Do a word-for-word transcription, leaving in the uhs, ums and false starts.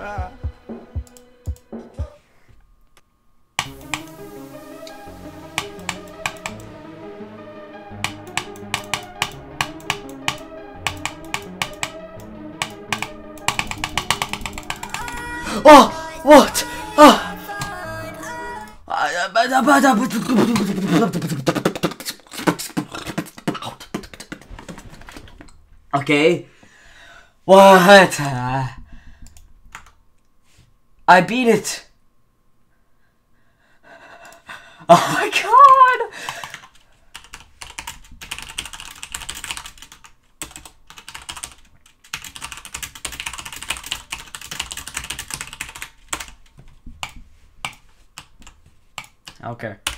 Oh, what? Oh. Okay. What? I beat it. Oh my god. Okay.